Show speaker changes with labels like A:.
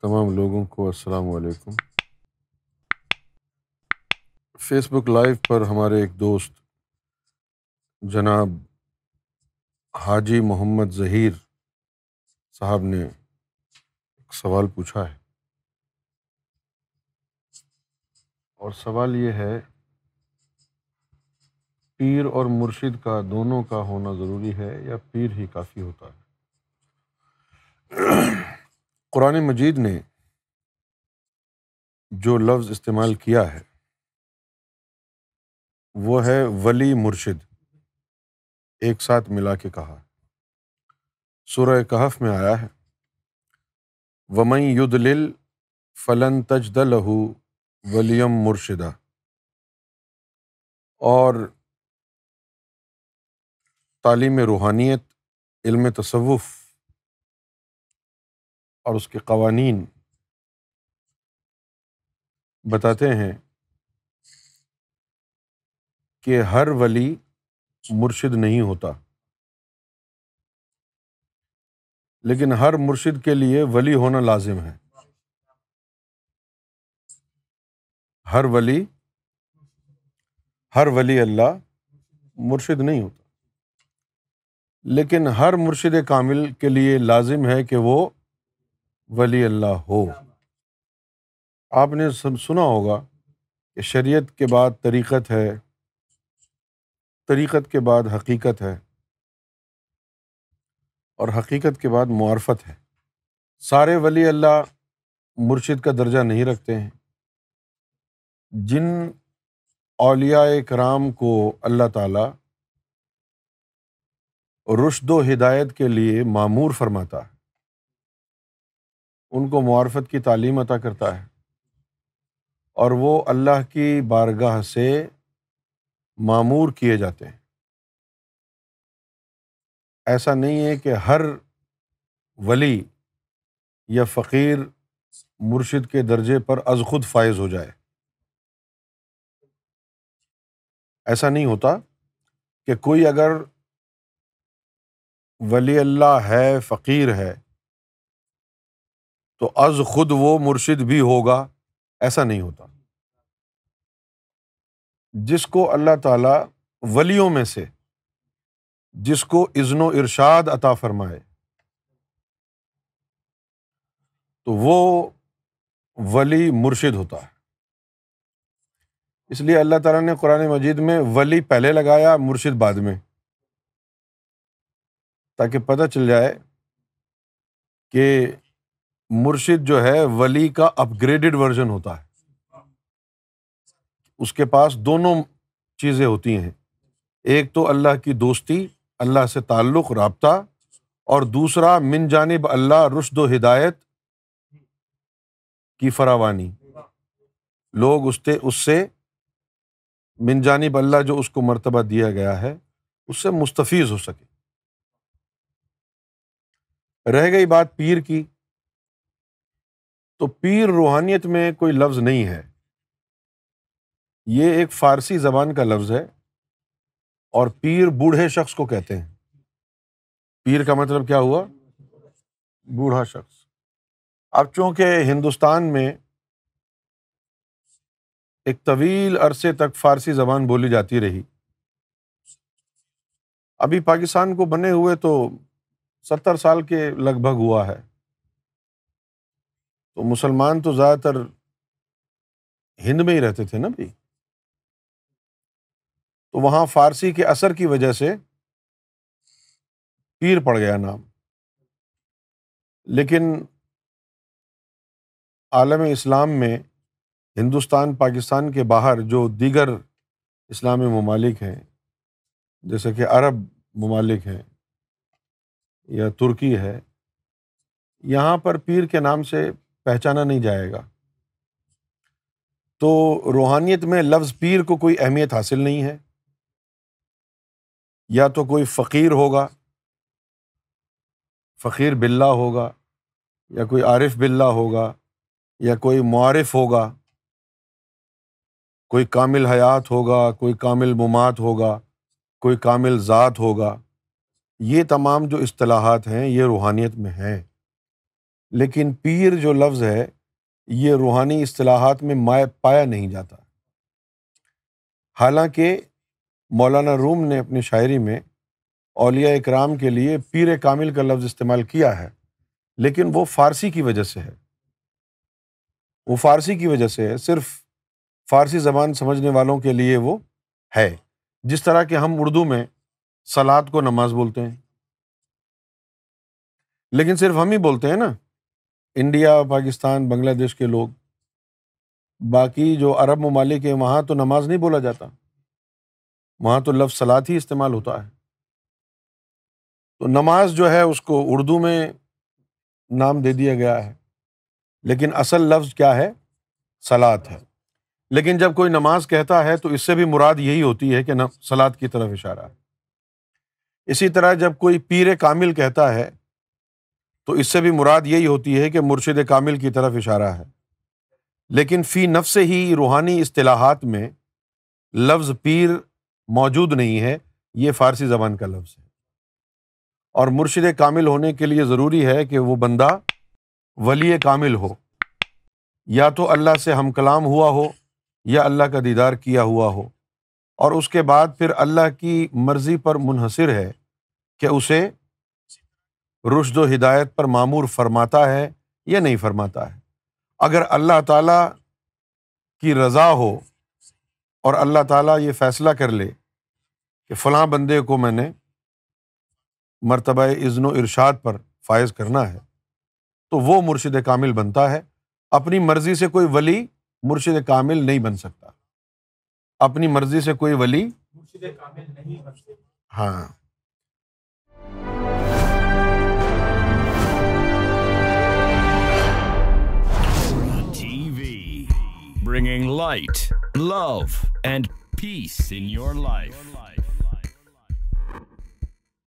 A: تمام لوگوں کو السلام علیکم۔ فیس بک لائیو پر ہمارے ایک دوست جناب حاجی محمد ظہیر صاحب نے ایک سوال پوچھا ہے، اور سوال یہ ہے، پیر اور مرشد کا دونوں کا ہونا ضروری ہے یا پیر ہی کافی ہوتا ہے؟ قرآن مجید نے جو لفظ استعمال کیا ہے وہ ہے ولی مرشد، ایک ساتھ ملا کے کہا۔ سورہ کہف میں آیا ہے، وَمَن يُضْلِلْ فَلَن تَجِدَ لَهُ وَلِيًّا مُرْشِدًا، اور تعلیم روحانیت، علم تصوف اور اس کے قوانین بتاتے ہیں کہ ہر ولی مرشد نہیں ہوتا، لیکن ہر مرشد کے لیے ولی ہونا لازم ہے۔ ہر ولی اللہ مرشد نہیں ہوتا، لیکن ہر مرشد کامل کے لیے لازم ہے کہ وہ ولی اللہ ہو۔ آپ نے سنا ہوگا کہ شریعت کے بعد طریقت ہے، طریقت کے بعد حقیقت ہے، اور حقیقت کے بعد معرفت ہے۔ سارے ولی اللہ مرشد کا درجہ نہیں رکھتے ہیں۔ جن اولیاء کرام کو اللہ تعالیٰ رشد و ہدایت کے لیے مامور فرماتا ہے، ان کو معرفت کی تعلیم عطا کرتا ہے، اور وہ اللہ کی بارگاہ سے مامور کیے جاتے ہیں۔ ایسا نہیں ہے کہ ہر ولی یا فقیر مرشد کے درجے پر از خود فائز ہو جائے۔ ایسا نہیں ہوتا کہ کوئی اگر ولی اللہ ہے، فقیر ہے، تو از خود وہ مرشد بھی ہوگا، ایسا نہیں ہوتا۔ جس کو اللہ تعالیٰ ولیوں میں سے جس کو اذن و ارشاد عطا فرمائے تو وہ ولی مرشد ہوتا ہے۔ اس لیے اللہ تعالیٰ نے قرآن مجید میں ولی پہلے لگایا، مرشد بعد میں، تاکہ پتہ چل جائے کہ مرشد جو ہے ولی کا اپ گریڈڈ ورژن ہوتا ہے۔ اس کے پاس دونوں چیزیں ہوتی ہیں، ایک تو اللہ کی دوستی، اللہ سے تعلق، رابطہ، اور دوسرا من جانب اللہ رشد و ہدایت کی فراوانی۔ لوگ اس سے من جانب اللہ جو اس کو مرتبہ دیا گیا ہے اس سے مستفیض ہو سکے۔ رہ گئی بات پیر کی، تو پیر روحانیت میں کوئی لفظ نہیں ہے، یہ ایک فارسی زبان کا لفظ ہے، اور پیر بوڑھے شخص کو کہتے ہیں۔ پیر کا مطلب کیا ہوا؟ بوڑھا شخص۔ اب چونکہ ہندوستان میں ایک طویل عرصے تک فارسی زبان بولی جاتی رہی، ابھی پاکستان کو بنے ہوئے تو 70 سال کے لگ بھگ ہوا ہے، تو مسلمان تو زیادہ تر ہند میں ہی رہتے تھے نا بھی، تو وہاں فارسی کے اثر کی وجہ سے پیر پڑ گیا نام۔ لیکن عالم اسلام میں ہندوستان، پاکستان کے باہر جو دیگر اسلامی ممالک ہیں، جیسے کہ عرب ممالک ہیں یا ترکی ہے، یہاں پر پیر کے نام سے پہچانا نہیں جائے گا۔ تو روحانیت میں لفظ پیر کو کوئی اہمیت حاصل نہیں ہے۔ یا تو کوئی فقیر ہوگا، فقیر باللہ ہوگا، یا کوئی عارف باللہ ہوگا، یا کوئی معارف ہوگا، کوئی کامل حیات ہوگا، کوئی کامل ممات ہوگا، کوئی کامل ذات ہوگا۔ یہ تمام جو اصطلاحات ہیں یہ روحانیت میں ہیں، لیکن پیر جو لفظ ہے یہ روحانی اصطلاحات میں پایا نہیں جاتا، حالانکہ مولانا روم نے اپنی شاعری میں اولیاء اکرام کے لیے پیر کامل کا لفظ استعمال کیا ہے، لیکن وہ فارسی کی وجہ سے ہے، وہ فارسی کی وجہ سے ہے، صرف فارسی زبان سمجھنے والوں کے لیے وہ ہے، جس طرح کہ ہم اردو میں صلاۃ کو نماز بولتے ہیں، لیکن صرف ہم ہی بولتے ہیں نا، انڈیا، پاکستان، بنگلہ دیش کے لوگ، باقی جو عرب ممالک ہیں وہاں تو نماز نہیں بولا جاتا، وہاں تو لفظ صلاۃ ہی استعمال ہوتا ہے۔ تو نماز جو ہے اس کو اردو میں نام دے دیا گیا ہے، لیکن اصل لفظ کیا ہے؟ صلاۃ ہے۔ لیکن جب کوئی نماز کہتا ہے تو اس سے بھی مراد یہی ہوتی ہے کہ صلاۃ کی طرف اشارہ ہے۔ اسی طرح جب کوئی پیر کامل کہتا ہے تو اس سے بھی مراد یہی ہوتی ہے کہ مرشد کامل کی طرف اشارہ ہے، لیکن فی نفس ہی روحانی اصطلاحات میں لفظ پیر موجود نہیں ہے، یہ فارسی زبان کا لفظ ہے، اور مرشد کامل ہونے کے لیے ضروری ہے کہ وہ بندہ ولی کامل ہو، یا تو اللہ سے ہم کلام ہوا ہو یا اللہ کا دیدار کیا ہوا ہو، اور اس کے بعد پھر اللہ کی مرضی پر منحصر ہے کہ اسے رشد و ہدایت پر مامور فرماتا ہے یا نہیں فرماتا ہے۔ اگر اللہ تعالیٰ کی رضا ہو اور اللہ تعالیٰ یہ فیصلہ کر لے کہ فلاں بندے کو میں نے مرتبہ اذن و ارشاد پر فائز کرنا ہے، تو وہ مرشد کامل بنتا ہے۔ اپنی مرضی سے کوئی ولی مرشد کامل نہیں بن سکتا، اپنی مرضی سے کوئی ولی مرشد کامل نہیں بن سکتا۔ ہاں،
B: bringing light, love, and peace in your life.